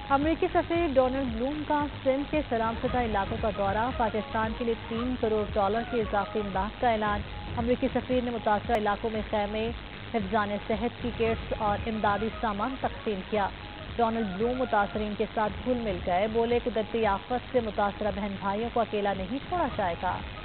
अमरीकी सफीर Donald Bloom का सिंध के सलामशुदा इलाकों का दौरा, पाकिस्तान के लिए $3 करोड़ की इजाफी इमदाद का ऐलान। अमरीकी सफीर ने मुतासरा इलाकों में खैमे, हिफ्जान सेहत की किट्स और इमदादी सामान तकसीम किया। डोनाल्ड ब्लूम मुतासरीन के साथ घुल मिल गए, बोले कुदरती आफत से मुतासरा बहन भाइयों को अकेला नहीं छोड़ा जाएगा।